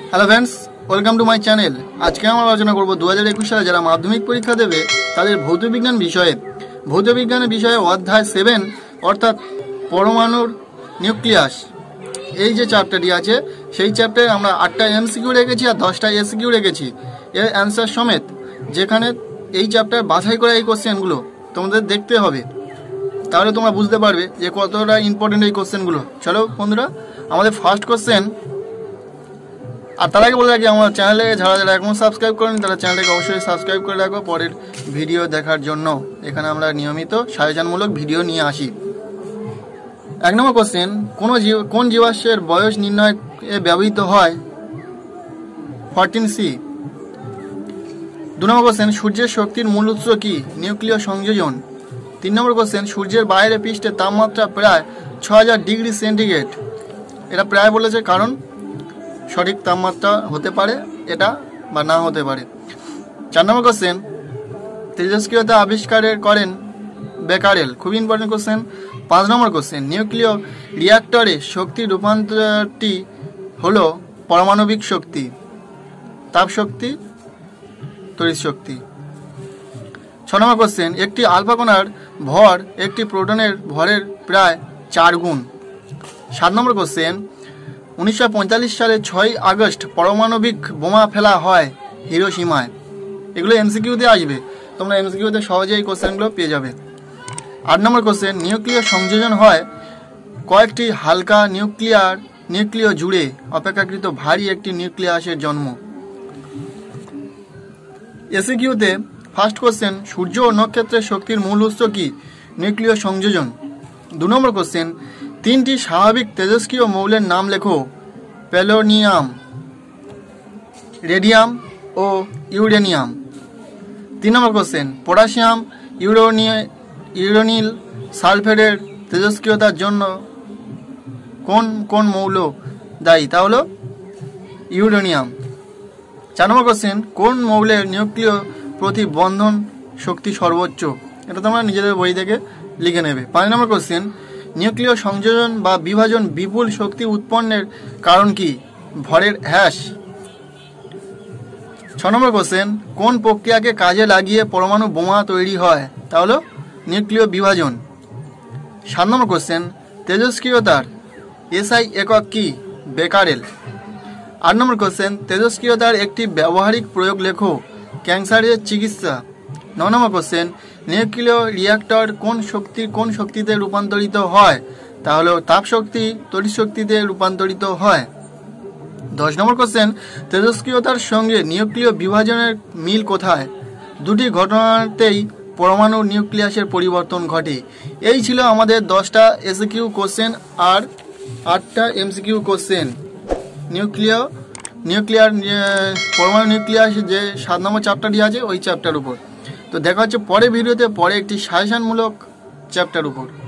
Hello friends, welcome to my channel. আজকে আমরা আলোচনা করব 2021 সালে যারা মাধ্যমিক পরীক্ষা দেবে তাদের ভৌতবিজ্ঞান বিষয়ে। ভৌতবিজ্ঞানের বিষয়ে অধ্যায় 7 অর্থাৎ পরমাণুর নিউক্লিয়াস, এই যে চ্যাপ্টারটি আছে সেই চ্যাপ্টারে আমরা 8টা এমসিকিউ রেখেছি আর 10টা এসকিউ রেখেছি এর অ্যান্সার সমেত, যেখানে এই চ্যাপ্টার বাছাই করে এই কোশ্চেনগুলো তোমাদের দেখতে হবে, তাহলে তোমরা বুঝতে পারবে যে কতটা ইম্পর্টেন্ট এই কোশ্চেনগুলো। চলো বন্ধুরা, আমাদের ফার্স্ট কোশ্চেন। আর তার আগে বলে রাখি, আমার চ্যানেলে যারা এখনও সাবস্ক্রাইব করেন তারা চ্যানেলটাকে অবশ্যই সাবস্ক্রাইব করে রাখো পরের ভিডিও দেখার জন্য। এখানে আমরা নিয়মিত সাজেশনমূলক ভিডিও নিয়ে আসি। 1 নম্বর কোশ্চেন, কোন জীবাশ্মের বয়স নির্ণয়ে ব্যবহৃত হয় 14C? 2 নম্বর কোশ্চেন, সূর্যের শক্তির মূল উৎস কি? নিউক্লিয় সংযোজন। 3 নম্বর কোশ্চেন, সূর্যের বাইরে পৃষ্ঠে তাপমাত্রা প্রায় 6000 ডিগ্রি সেন্টিগ্রেড। এটা প্রায় বলেছে, কারণ সঠিক তাপমাত্রা হতে পারে এটা বা না হতে পারে। 4 নম্বর কোশ্চেন, তেজস্ক্রিয়তা আবিষ্কার করেন বেকারেল। খুবই ইম্পর্টেন্ট কোশ্চেন। 5 নম্বর কোশ্চেন, নিউক্লিয় রিঅ্যাক্টরে শক্তি রূপান্তরটি হলো পারমাণবিক শক্তি, তাপ শক্তি, তড়িৎ শক্তি। 6 নম্বর কোশ্চেন, একটি আলফা কণার ভর একটি প্রোটনের ভরের প্রায় 4 গুণ। 7 নম্বর কোশ্চেন, 1945 সালে 6 আগস্ট পারমাণবিক বোমা ফেলা হয় হিরোশিমায়। এগুলো এমসিকিউতে আসবে, তোমরা এমসিকিউতে সহজেই এই কোশ্চেনগুলো পেয়ে যাবে। 8 নম্বর কোশ্চেন, নিউক্লিয় সংযোজন হয় কয়েকটি হালকা নিউক্লিয় জুড়ে অপেক্ষাকৃত ভারী একটি নিউক্লিয়াসের জন্ম। এসিকিউতে ফার্স্ট কোশ্চেন, সূর্য ও নক্ষত্রের শক্তির মূল উৎস কি? নিউক্লিয় সংযোজন। 2 নম্বর কোশ্চেন, 3টি স্বাভাবিক তেজস্ক্রিয় মৌলের নাম লেখো। পোলোনিয়াম, রেডিয়াম ও ইউরেনিয়াম। 3 নম্বর কোশ্চেন, পটাশিয়াম ইউরেনিল সালফেটের তেজস্ক্রিয়তার জন্য কোন কোন মৌল দায়ী? তা হলো ইউরেনিয়াম। 4 নম্বর কোশ্চেন, কোন মৌলের নিউক্লিয় প্রতিবন্ধন শক্তি সর্বোচ্চ? এটা তোমরা নিজেদের বই থেকে লিখে নেবে। 5 নম্বর কোশ্চেন, নিউক্লিয় সংযোজন বা বিভাজন বিপুল শক্তি উৎপন্নের কারণ কি? ভরের হ্রাস। 6 নম্বর কোশ্চেন, কোন প্রক্রিয়াকে কাজে লাগিয়ে পরমাণু বোমা তৈরি হয়? তা হলো নিউক্লিয় বিভাজন। 7 নম্বর কোশ্চেন, তেজস্ক্রিয়তার এসআই একক কি? বেকারেল। 8 নম্বর কোশ্চেন, তেজস্ক্রিয়তার একটি ব্যবহারিক প্রয়োগ লেখো। ক্যান্সারের চিকিৎসা। 9 নম্বর কোশ্চেন, নিউক্লিয় রিঅ্যাক্টর কোন শক্তিতে রূপান্তরিত হয়? তা হলো তাপ শক্তি, তড়িৎ শক্তিতে রূপান্তরিত হয়। 10 নম্বর কোশ্চেন, তেজস্ক্রিয়তার সঙ্গে নিউক্লিয় বিভাজনের মিল কোথায়? দুটি ঘটনাতেই পরমাণু নিউক্লিয়াসের পরিবর্তন ঘটে। এই ছিল আমাদের 10টা এসকিউ কোশ্চেন আর 8টা এমসিকিউ কোশ্চেন নিউক্লিয়ার পরমাণু নিউক্লিয়াস যে 7 নম্বর চ্যাপ্টারটি আছে ওই চ্যাপ্টার উপর। তো দেখা হচ্ছে পরের ভিডিওতে, পরে একটি সাজেশনমূলক চ্যাপ্টার উপর।